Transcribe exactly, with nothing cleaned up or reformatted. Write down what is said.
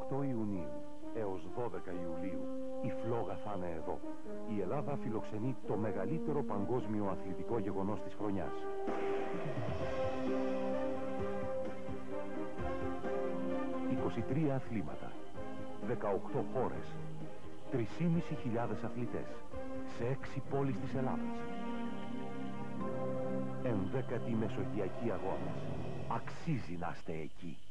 οκτώ Ιουνίου έως δώδεκα Ιουλίου η φλόγα θα είναι εδώ. Η Ελλάδα φιλοξενεί το μεγαλύτερο παγκόσμιο αθλητικό γεγονός της χρονιάς. είκοσι τρία αθλήματα, δεκαοκτώ χώρες, τρεις και μισή χιλιάδες αθλητές σε έξι πόλεις της Ελλάδας. Ενδέκατοι μεσογειακοί αγώνες. Αξίζει να είστε εκεί.